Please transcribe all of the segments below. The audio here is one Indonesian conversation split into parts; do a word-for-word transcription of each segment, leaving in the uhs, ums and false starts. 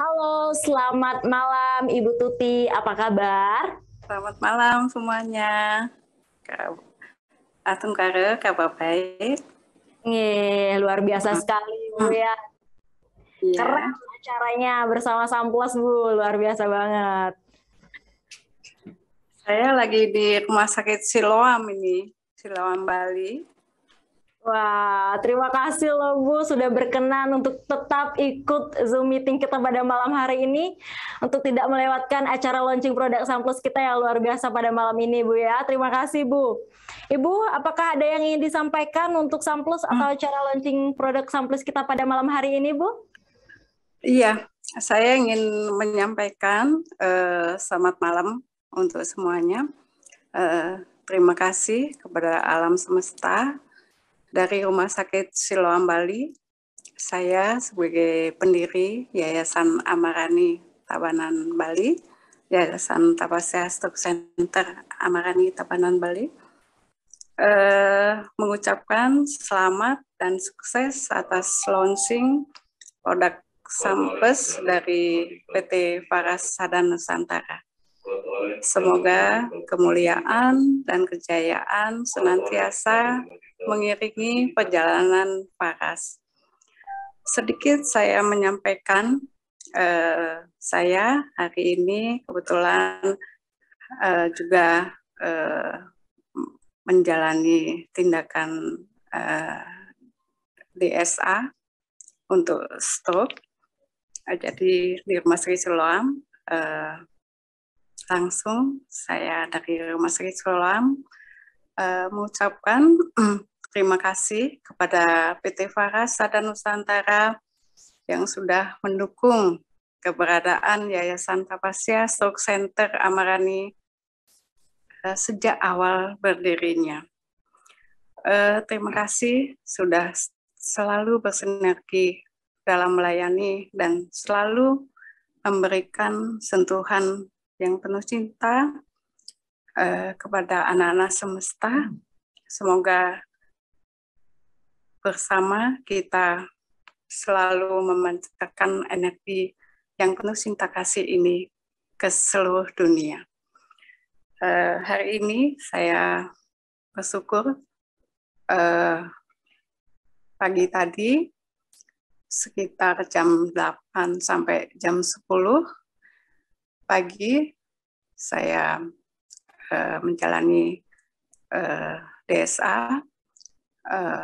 Halo, selamat malam Ibu Tuti, apa kabar? Selamat malam semuanya. Atung kare, kabar baik? Nih, luar biasa sekali Bu ya. Iya. Keren acaranya bersama Samplos Bu, luar biasa banget. Saya lagi di Rumah Sakit Siloam ini, Siloam Bali. Wah, terima kasih loh Bu sudah berkenan untuk tetap ikut Zoom meeting kita pada malam hari ini untuk tidak melewatkan acara launching produk Samplos kita yang luar biasa pada malam ini Bu ya. Terima kasih Bu. Ibu, apakah ada yang ingin disampaikan untuk Samplos atau acara launching produk Samplos kita pada malam hari ini Bu? Iya, saya ingin menyampaikan uh, selamat malam untuk semuanya. Uh, terima kasih kepada alam semesta dari Rumah Sakit Siloam Bali. Saya sebagai pendiri Yayasan Amarani Tabanan Bali, Yayasan Tapasya Stroke Center Amarani Tabanan Bali, eh, mengucapkan selamat dan sukses atas launching produk Samples dari P T Faras Sadan Nusantara. Semoga kemuliaan dan kejayaan senantiasa mengiringi perjalanan Faras. Sedikit saya menyampaikan, eh, saya hari ini kebetulan eh, juga eh, menjalani tindakan eh, D S A untuk stroke. Jadi di Rumah Sakit Siloam, eh, langsung saya dari Rumah Sakit Siloam eh, mengucapkan terima kasih kepada P T Faras Sadan Nusantara yang sudah mendukung keberadaan Yayasan Tapasya Stroke Center Amarani uh, sejak awal berdirinya. Uh, terima kasih sudah selalu bersinergi dalam melayani dan selalu memberikan sentuhan yang penuh cinta uh, kepada anak-anak semesta. Semoga bersama kita selalu memancarkan energi yang penuh cinta kasih ini ke seluruh dunia. Uh, hari ini saya bersyukur uh, pagi tadi sekitar jam delapan sampai jam sepuluh pagi saya uh, menjalani uh, D S A uh,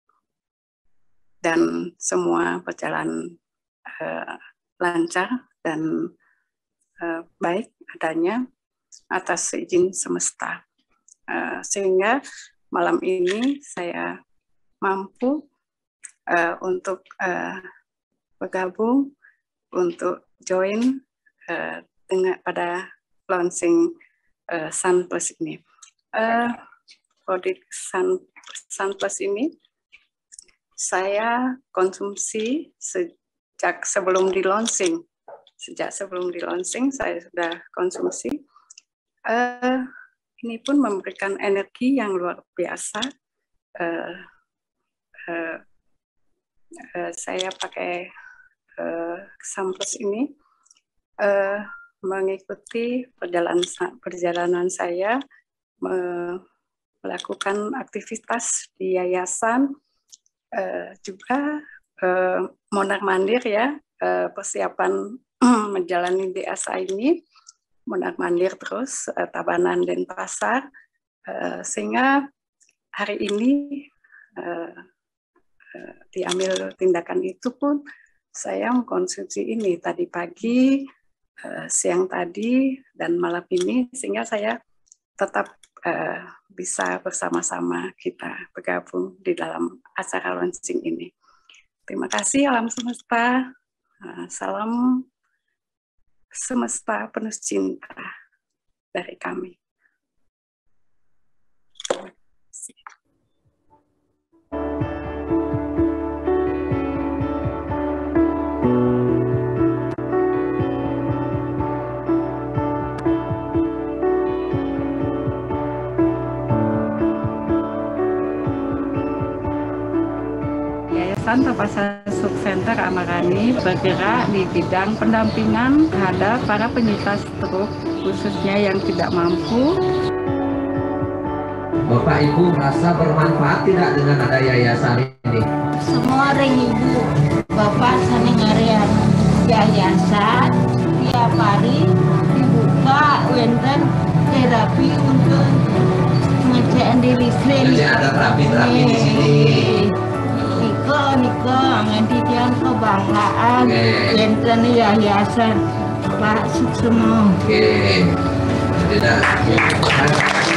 dan semua berjalan uh, lancar dan uh, baik adanya atas izin semesta. Uh, sehingga malam ini saya mampu uh, untuk uh, bergabung, untuk join uh, dengan pada launching uh, Sunplus ini. Uh, produk Sun, Sunplus ini saya konsumsi sejak sebelum di launching. Sejak sebelum di launching saya sudah konsumsi. Uh, ini pun memberikan energi yang luar biasa. Uh, uh, uh, saya pakai uh, Samples ini uh, mengikuti perjalanan perjalanan saya me, melakukan aktivitas di yayasan. Uh, juga uh, mondar-mandir ya, uh, persiapan menjalani D S A ini, mondar-mandir terus, uh, Tabanan dan Pasar, uh, sehingga hari ini uh, uh, diambil tindakan itu pun saya mengkonsumsi ini tadi pagi, uh, siang tadi, dan malam ini, sehingga saya tetap uh, bisa bersama-sama kita bergabung di dalam acara launching ini. Terima kasih alam semesta. Salam semesta penuh cinta dari kami. Yayasan Tapasya Center Amarani bergerak di bidang pendampingan terhadap para penyintas stroke, khususnya yang tidak mampu. Bapak Ibu merasa bermanfaat tidak dengan ada yayasan ini? Semua orang ibu, bapak saling area yayasan tiap hari dibuka wenten terapi untuk ngecek diri sendiri. Jadi ada terapi-terapi di sini. Niko, Niko, nanti dia kebanggaan Oke. wenten yayasan Pak Suksumo. Oke. Tidak.